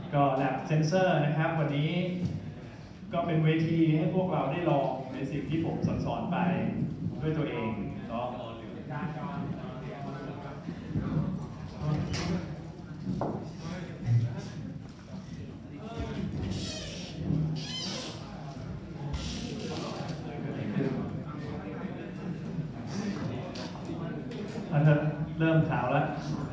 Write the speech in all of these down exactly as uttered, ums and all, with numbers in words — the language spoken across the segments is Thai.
ก็แลบเซนเซอร์นะครับวันนี้ก็เป็นเวทีให้พวกเราได้ลองในสิ่งที่ผมสอนไปด้วยตัวเองเนาะมันจะเริ่มขาวแล้ว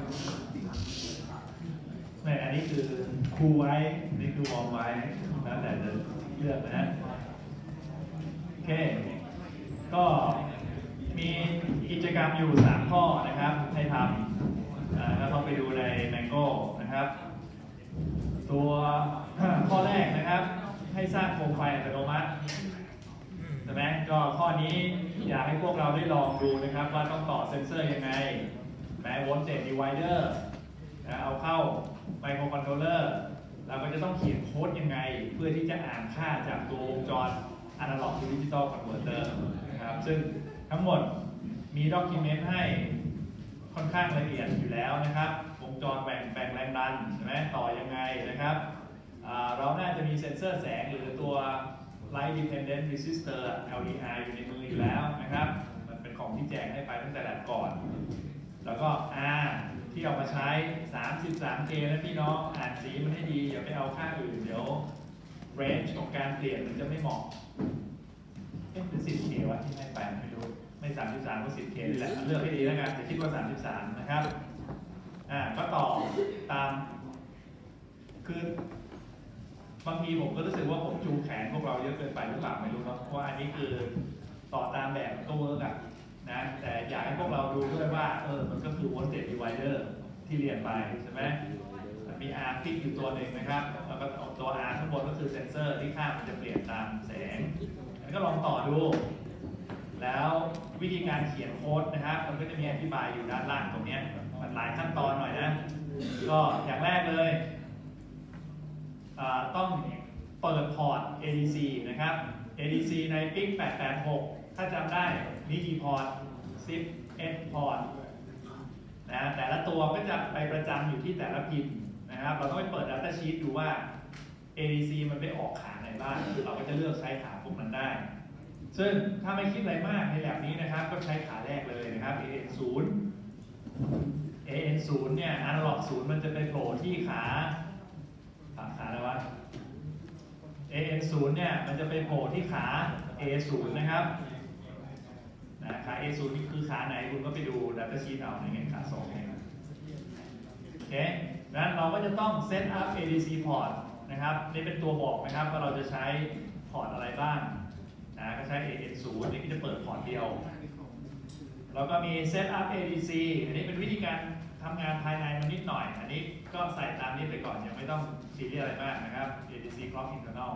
ไม่อันนี้คือคูลไว้นี่คือวอร์มไว้แล้วแต่จะเลือกนะโอเคก็มีกิจกรรมอยู่สามข้อนะครับให้ทำก็ต้องไปดูใน Mango นะครับตัวข้อแรกนะครับให้สร้างโคมไฟอัตโนมัติใช่ไหมก็ข้อนี้อยากให้พวกเราได้ลองดูนะครับว่าต้องต่อเซ็นเซอร์ยังไงแม้ Voltage Divider เอาเข้าไมโครคอนโทรลเลอร์เราก็จะต้องเขียนโค้ดยังไงเพื่อที่จะอ่านค่าจากตัววงจรอนาล็อกทูดิจิตอลคอนเวอร์เตอร์นะครับซึ่งทั้งหมดมีด็อกิเมนต์ให้ค่อนข้างละเอียดอยู่แล้วนะครับวงจรแบ่งแบ่งแรงดันใช่ไหมต่อยังไงนะครับเราน่าจะมีเซ็นเซอร์แสงหรือตัว Light Dependent Resistor แอล ดี อาร์ อยู่ในมืออยู่แล้วนะครับมันเป็นของที่แจกให้ไปตั้งแต่แรกก่อนแล้วก็ R ที่เอามาใช้ สามสิบสามเค นะพี่น้องอ่านสีมันให้ดีอย่าไปเอาค่าอื่นเดี๋ยว range ของการเปลี่ยนมันจะไม่เหมาะเอ๊ะเป็น สิบเค วะที่ให้ไปไม่รู้ไม่สามสิบสามก็ สิบเค นี่แหละเลือกให้ดีแล้วกันจะคิดว่าสามสิบสามนะครับอ่าก็ต่อตามคือบางทีผมก็รู้สึกว่าผมจูงแขนพวกเราเยอะเกินไปหรือเปล่าไม่รู้เนาะเพราะอันนี้คือต่อตามแบบก็เวิร์กอะนะแต่อยากให้พวกเราดูด้วยว่าเออมันก็คือ voltage divider ที่เรียนไปใช่ไหมมี R ติ๊กอยู่ตัวหนึ่งนะครับแล้วก็ตัว R ข้างบนก็คือเซนเซอร์ที่ค่ามันจะเปลี่ยนตามแสงแล้วก็ลองต่อดูแล้ววิธีการเขียนโค้ดนะครับมันก็จะมีอธิบายอยู่ด้านล่างตรงนี้มันหลายขั้นตอนหน่อยนะก็อย่างแรกเลยต้องเปิดพอร์ต เอ ดี ซี นะครับ เอ ดี ซี ใน พี ไอ ซี แปดแปดหกถ้าจำได้นี่กี่พอร์ต สิบเอ็ด พอร์ตนะแต่ละตัวก็จะไปประจำอยู่ที่แต่ละพินนะครับเราต้องไปเปิด Data Sheet ดูว่า เอ ดี ซี มันไปออกขาไหนบ้างเราก็จะเลือกใช้ขาพวกนั้นได้ซึ่งถ้าไม่คิดอะไรมากในแบบนี้นะครับก็ใช้ขาแรกเลยนะครับ เอ เอ็น ศูนย์ เอ เอ็น ศูนย์ เนี่ย Analog ศูนย์มันจะไปโผล่ที่ขาขาอะไรวะ เอ เอ็น ศูนย์ เนี่ยมันจะไปโผล่ที่ขา เอ ศูนย์ นะครับนะขา เอ ศูนย์ นี่คือขาไหนคุณก็ไปดู Data Sheet เอาในเงี้ยขาสองเองโอเคนั้นเราก็จะต้อง Set up เอ ดี ซี Port นะครับนี่เป็นตัวบอกนะครับว่าเราจะใช้พอร์ตอะไรบ้างนะก็ใช้ เอ เอ็น ศูนย์ นี่ก็จะเปิดพอร์ตเดียวแล้วก็มี Set up เอ ดี ซี อันนี้เป็นวิธีการทำงานภายในมันนิดหน่อยอันนี้ก็ใส่ตามนี้ไปก่อนยังไม่ต้องซีเรียสอะไรมากนะครับ เอ ดี ซี Clock Internal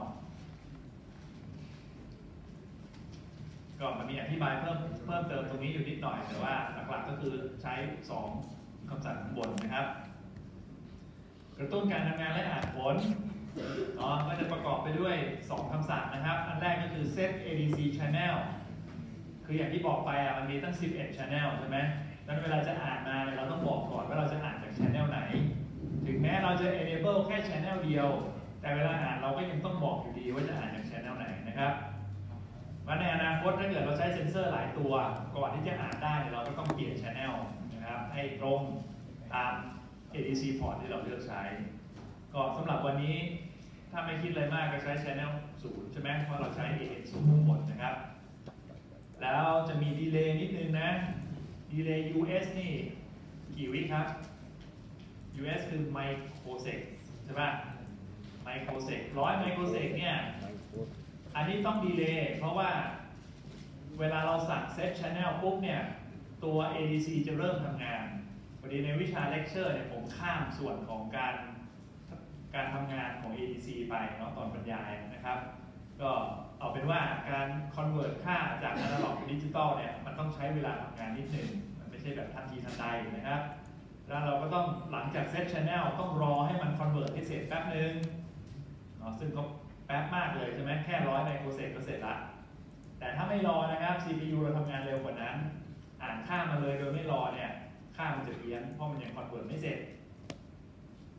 ก็มันมีอธิบายเพิ่มเพิ่มเติมตรงนี้อยู่นิดหน่อยแต่ว่าหลักๆก็คือใช้สองคำสั่งข้างบนนะครับกระตุ้นการทำงานและอ่านผลเนาะก็จะประกอบไปด้วยสองคำสั่งนะครับอันแรกก็คือ set เอ ดี ซี channel คืออย่างที่บอกไปอ่ะมันมีตั้งสิบเอ็ด channel ใช่ไหมดังนั้นเวลาจะอ่านมาเนี่ยเราต้องบอกก่อนว่าเราจะอ่านจาก channel ไหนถึงแม้เราจะ enable แค่ channel เดียวแต่เวลาอ่านเราก็ยังต้องบอกอยู่ดีว่าจะอ่านจาก channel ไหนนะครับว่าในอนาคตถ้าเกิดเราใช้เซ็นเซอร์หลายตัวก่อนที่จะอ่านได้เราก็ต้องเปลี่ยน channel นะครับให้ตรงตาม เอ ดี ซี port ที่เราเลือกใช้ก็สำหรับวันนี้ถ้าไม่คิดอะไรมากก็ใช้ channel ศูนย์ใช่ไหมเพราะเราใช้ เอ เอ็น ศูนย์ทั้งหมดนะครับแล้วจะมีดีเลย์นิดนึงนะดีเลย์ ยู เอส นี่กี่วิครับ ยู เอส คือไมโครเซกใช่ป่ะไมโครเซกร้อยไมโครเซกเนี่ยอันนี้ต้องดีเลย์เพราะว่าเวลาเราสั่งเซต channel ปุ๊บเนี่ยตัว เอ ดี ซี จะเริ่มทำงานพอดีในวิชาเลคเชอร์เนี่ยผมข้ามส่วนของการการทำงานของ เอ ดี ซี ไปเนาะตอนบรรยายนะครับก็เอาเป็นว่าการ convert ค่าจากอนาล็อกเป็นดิจิตอลเนี่ยมันต้องใช้เวลาทำงานนิดหนึ่งมันไม่ใช่แบบทันทีทันใดนะครับแล้วเราก็ต้องหลังจากเซต channel ต้องรอให้มัน convert ให้เสร็จแป๊บนึงเนาะซึ่งก็แป๊บมากเลยใช่ไหมแค่ร้อยไมโครเซกก็เสร็จละแต่ถ้าไม่รอนะครับ ซี พี ยู เราทำงานเร็วกว่านั้นอ่านค่ามาเลยโดยไม่รอเนี่ยค่ามันจะเพี้ยนเพราะมันยัง convert ไม่เสร็จใน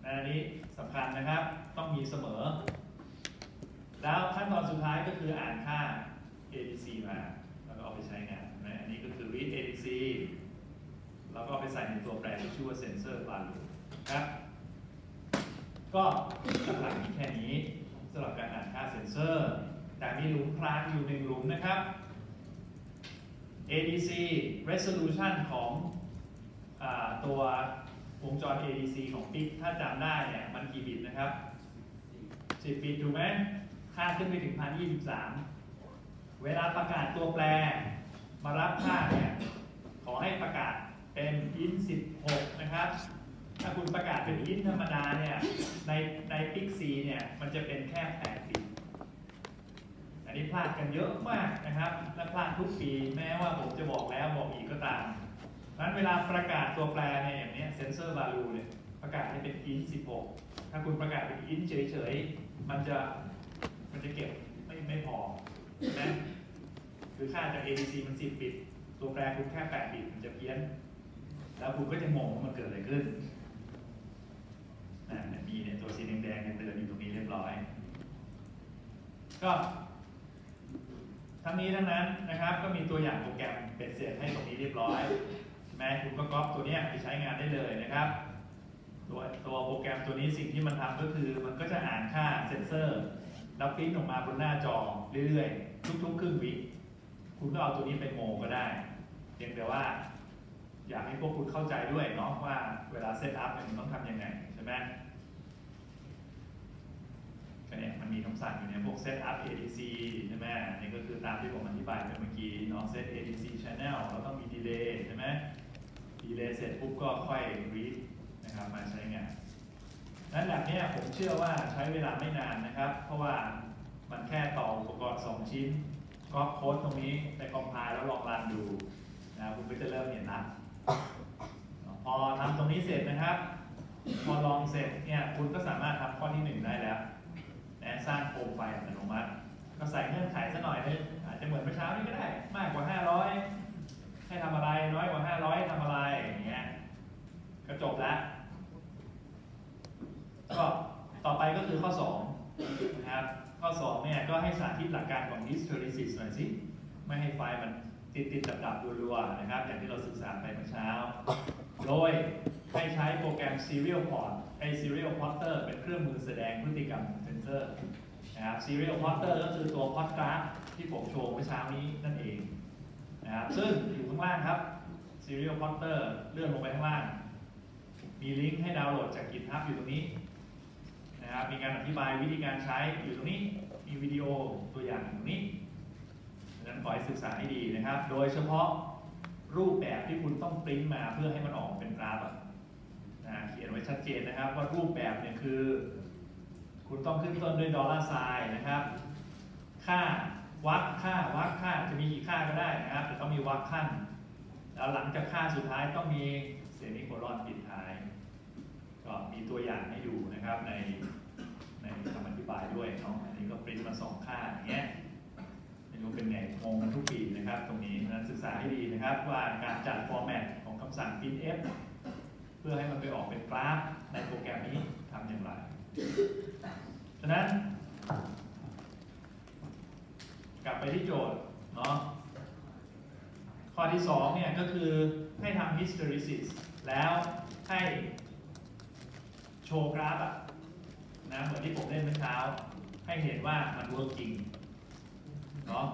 อันนี้สำคัญนะครับต้องมีเสมอแล้วขั้นตอนสุดท้ายก็คืออ่านค่า เอ ดี ซี มาแล้วก็เอาไปใช้งานนะอันนี้ก็คือ read เอ ดี ซี แล้วก็ไปใส่ในตัวแปรที่ชื่อว่า sensor value ครับก็หลักๆแค่นี้สำหรับการอ่านค่าเซนเซอร์แต่มีหลุมพรางอยู่หนึ่งหลุมนะครับ เอ ดี ซี resolution ของอ่าตัววงจร เอ ดี ซี ของปิ๊กถ้าจำได้เนี่ยมันกี่บิตนะครับสิบบิตถูกไหมค่าขึ้นไปถึง หนึ่งพันยี่สิบสาม เวลาประกาศตัวแปรมารับค่าเนี่ยขอให้ประกาศเป็น อิน สิบหกนะครับถ้าคุณประกาศเป็น อิน ธรรมดาเนี่ยในในปิ๊ก C เนี่ยมันจะเป็นแค่แปดบิตอันนี้พลาดกันเยอะมากนะครับและพลาดทุกปีแม้ว่าผมจะบอกแล้วบอกอีกก็ตามนั้นเวลาประกาศตัวแปรเนี่ยอย่างนี้ sensor value เนี่ยประกาศให้เป็น อิน สิบหกถ้าคุณประกาศเป็น อิน เฉยๆมันจะมันจะเก็บไม่ไม่พอนะคือค่าจาก เอ ดี ซี มันสิบบิตตัวแปรคุณแค่แปดบิตมันจะเพี้ยนแล้วคุณก็จะงงว่ามันเกิดอะไรขึ้นนะมีเนี่ยตัวสีแดงๆเตือนอยู่ตรงนี้เรียบร้อยก็ทั้งนี้ทั้งนั้นนะครับก็มีตัวอย่างโปรแกรมเป็นเสร็จให้ตรงนี้เรียบร้อยใช่ไหมคุณก็ก๊อปตัวนี้ไปใช้งานได้เลยนะครับตัวตัวโปรแกรมตัวนี้สิ่งที่มันทำก็คือมันก็จะอ่านค่าเซนเซอร์แล้วปริ้นออกมาบนหน้าจอเรื่อยๆทุกๆครึ่งวิคุณก็เอาตัวนี้ไปโมก็ได้เพียงแต่ว่าอยากให้พวกคุณเข้าใจด้วยเนาะว่าเวลาเซตอัพมันต้องทำยังไงใช่ไหมก็เนี่ยมันมีคำสั่งอยู่เนี่ยพวก set up เอ ดี ซี ใช่ไหมนี่ก็คือตามที่ผมอธิบายไปเมื่อกี้เนาะ set เอ ดี ซี channel แล้วต้องมี delay ใช่ไหม delay เสร็จปุ๊บก็ค่อย read นะครับมาใช้งานนั้นแบบนี้ผมเชื่อว่าใช้เวลาไม่นานนะครับเพราะว่ามันแค่ต่ออุปกรณ์สองชิ้นก็โค้ดตรงนี้ไปคอมไพล์แล้วลองรันดูนะคุณก็จะเริ่มเห็นละพอทำตรงนี้เสร็จนะครับพอลองเสร็จเนี่ยคุณก็สามารถทำข้อที่หนึ่งได้แล้วนะสร้างโคมไฟอัตโนมัติก็ใส่เงื่อนไขซะหน่อยนึงอาจจะเหมือนเมื่อเช้านี้ก็ได้มากกว่าห้าร้อยให้ทำอะไรน้อยกว่าห้าร้อยทำอะไรอย่างเงี้ยก็จบแล้วก็ต่อไปก็คือข้อสองนะครับข้อสองเนี่ยก็ให้สาธิตหลักการของ hysteresis หน่อยสิไม่ให้ไฟมันติดติดดับดับรัวๆนะครับอย่างที่เราศึกษาไปเมื่อเช้าโดยให้ใช้โปรแกรม serial port ไอ้ serial porter เป็นเครื่องมือแสดงพฤติกรรมของเซนเซอร์นะครับ serial porter ก็คือตัว port graph ที่ผมโชว์เมื่อเช้านี้นั่นเองนะครับซึ่งอยู่ข้างล่างครับ serial porter เลื่อนลงไปข้างล่างมีลิงก์ให้ดาวน์โหลดจาก GitHub อยู่ตรงนี้นะครับมีการอธิบายวิธีการใช้อยู่ตรงนี้มีวิดีโอตัวอย่างอยู่ตรงนี้ดังนั้นขอให้ศึกษาให้ดีนะครับโดยเฉพาะรูปแบบที่คุณต้องปริ้นมาเพื่อให้มันออกเป็นกราฟนะเขียนไว้ชัดเจนนะครับว่ารูปแบบเนี่ยคือคุณต้องขึ้นต้นด้วยดอลลาร์ไซน์นะครับค่าวัดค่าวัดค่าจะมีกี่ค่าก็ได้นะครับแต่ต้องมีวัดขั้นแล้วหลังจากค่าสุดท้ายต้องมีเซมิโคลอนปิดท้ายก็มีตัวอย่างให้ดูนะครับในในคำอธิบายด้วยเนาะอันนี้ก็ปริ้นมาสองค่าอย่างเงี้ยไม่รู้เป็นไงงงกันทุกปีนะครับตรงนี้นั้นศึกษาให้ดีนะครับว่าการจัดฟอร์แมตของคำสั่ง printf เพื่อให้มันไปออกเป็นกราฟในโปรแกรมนี้ทำอย่างไรฉะนั้นกลับไปที่โจทย์เนาะข้อที่สองเนี่ยก็คือให้ทำ hysteresis แล้วให้โชว์กราฟอะนะเหมือนที่ผมเล่นเมื่อเช้าให้เห็นว่ามันเวิร์กจริงเนาะ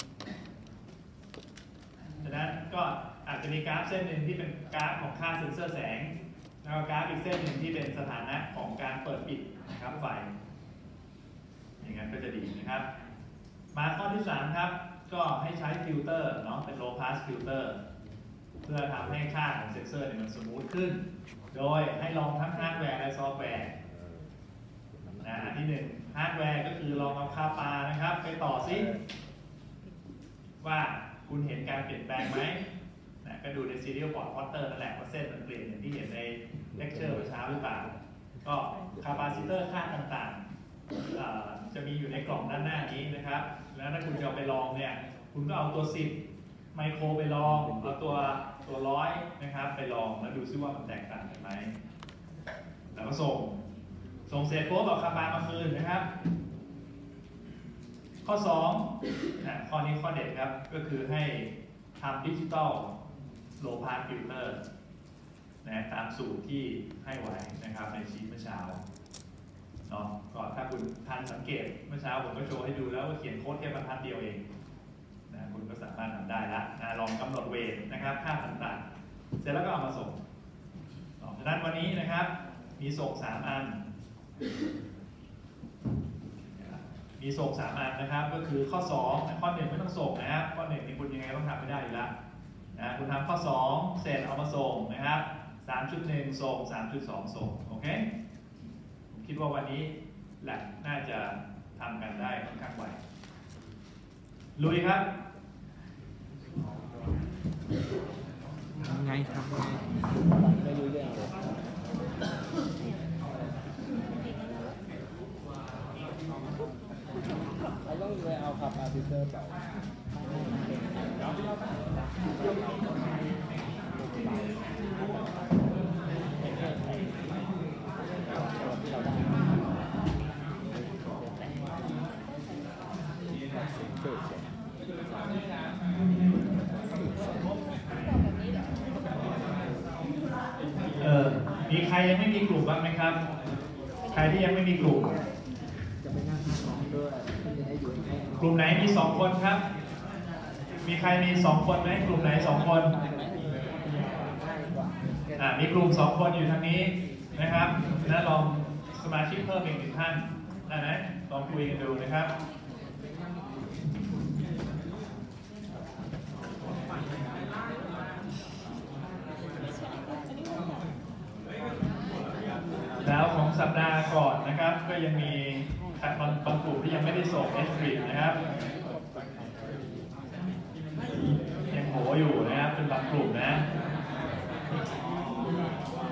ฉะนั้นก็อาจจะมีกราฟเส้นหนึ่งที่เป็นกราฟของค่าเซ็นเซอร์แสงแล้วก็กราฟอีกเส้นหนึ่งที่เป็นสถานะของการเปิดปิดนะครับไฟอย่างนั้นก็จะดีนะครับมาข้อที่สามครับก็ให้ใช้ฟิลเตอร์เนาะเป็น low pass filter เพื่อทำให้ค่าของเซ็นเซอร์เนี่ยมันสมูทขึ้นโดยให้ลองทั้งฮาร์ดแวร์และซอฟต์แวร์นะอันที่หนึ่งฮาร์ดแวร์ก็คือลองเอาคาปานะครับไปต่อซิว่าคุณเห็นการเปลี่ยนแปลงไหมนะก็ดูใน serial port plotter นั่นแหละว่าเส้นมันเปลี่ยนอย่างที่เห็นในเลคเชอร์เมื่อเช้าหรือเปล่าก็คาปาซิเตอร์ค่าต่างๆจะมีอยู่ในกล่องด้านหน้านี้นะครับแล้วถ้าคุณจะเอาไปลองเนี่ยคุณก็เอาตัวสิบไมโครไปลองเอาตัวตัวร้อยนะครับไปลองแล้วดูซิว่ามันแตกต่างกันไหมแล้วก็ส่งส่งเสร็จปุ๊บเอาคาบามาคืนนะครับข้อสองนะข้อนี้ข้อเด็ดครับก็คือให้ทำดิจิตอลโลพาสฟิลเตอร์นะตามสูตรที่ให้ไว้นะครับในชีทเมื่อเช้าเนาะก็ถ้าคุณทันสังเกตเมื่อเช้าผมก็โชว์ให้ดูแล้วว่าเขียนโค้ดแค่บรรทัดเดียวเองนะคุณก็สามารถทำได้ละนะลองกำหนดเวทนะครับค่าต่างๆเสร็จแล้วก็เอามาส่งฉะนั้นวันนี้นะครับมีส่งสามอันมีส่งสามอันนะครับก็คือข้อสองข้อหนึ่งไม่ต้องส่งนะครับข้อหนึ่งนี่คุณยังไงต้องทำไม่ได้อยู่แล้วนะคุณทำข้อสองเสร็จเอามาส่งนะครับ สามจุดหนึ่ง ส่ง สามจุดสอง ส่งโอเคผมคิดว่าวันนี้แหละน่าจะทำกันได้ค่อนข้างไวลุยครับทำไงทำไงไม่รู้เรื่องเลยเราต้องไปเอาขับอาร์ติเตอร์ไปเออมีใครยังไม่มีกลุ่มบ้างไหมครับใครที่ยังไม่มีกลุ่มกลุ่มไหนมีสองคนครับมีใครมีสองคนไหมกลุ่มไหนสองคนอ่ามีกลุ่มสองคนอยู่ทางนี้นะครับนะลองสมาชิกเพิ่มอีกหนึ่งท่านได้ไหมลองคุยกันดูนะครับแล้วของสัปดาห์ก่อนนะครับก็ยังมีบางบางกลุ่มที่ยังไม่ได้ส่ง เอส บี นะครับยังโหอยู่นะครับเป็นบางกลุ่มนะ